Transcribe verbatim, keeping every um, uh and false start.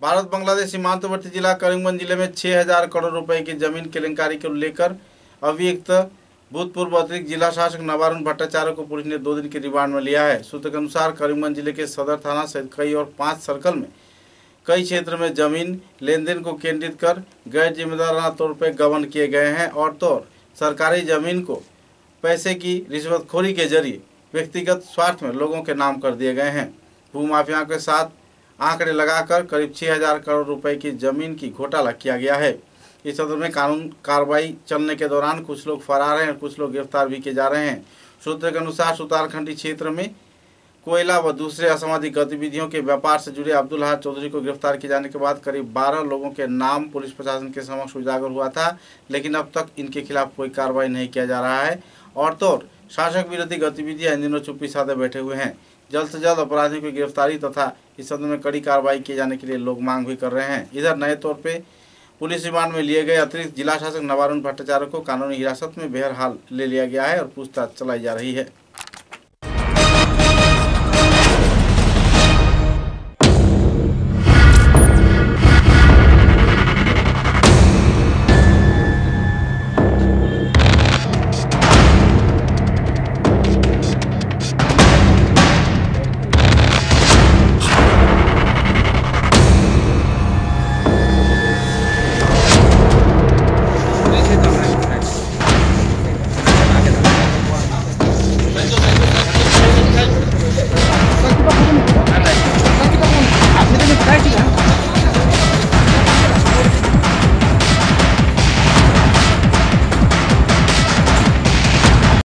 भारत बांग्लादेश सीमांतवर्ती जिला करीमगंज जिले में छह हजार करोड़ रुपए की जमीन केलेंकारी को लेकर अभियुक्त भूतपूर्व अतिरिक्त जिला शासक नवारुण भट्टाचार्य को पुलिस ने दो दिन के रिमांड में लिया है। सूत्र के अनुसार करीमगंज जिले के सदर थाना सहित कई और पांच सर्कल में कई क्षेत्र में जमीन लेन देन को केंद्रित कर गैर जिम्मेदाराना तौर पर गबन किए गए हैं और तो और सरकारी जमीन को पैसे की रिश्वतखोरी के जरिए व्यक्तिगत स्वार्थ में लोगों के नाम कर दिए गए हैं। भूमाफिया के साथ आंकड़े लगाकर करीब छह हजार करोड़ रुपए की जमीन की घोटाला किया गया है। इस सदर में कानून कार्रवाई चलने के दौरान कुछ लोग फरार हैं और कुछ लोग गिरफ्तार भी किए जा रहे हैं। सूत्र के अनुसार सुतारखंडी क्षेत्र में कोयला व दूसरे असामाजिक गतिविधियों के व्यापार से जुड़े अब्दुल हक चौधरी को गिरफ्तार किए जाने के बाद करीब बारह लोगों के नाम पुलिस प्रशासन के समक्ष उजागर हुआ था, लेकिन अब तक इनके खिलाफ कोई कार्रवाई नहीं किया जा रहा है और तो और शासक विरोधी गतिविधियां इन दिनों चुप्पी साधे बैठे हुए हैं। जल्द से जल्द अपराधियों की गिरफ्तारी तथा इस सदन में कड़ी कार्रवाई किए जाने के लिए लोग मांग भी कर रहे हैं। इधर नए तौर पे पुलिस रिमांड में लिए गए अतिरिक्त जिला शासक नवारुण भट्टाचार्य को कानूनी हिरासत में बहरहाल ले लिया गया है और पूछताछ चलाई जा रही है।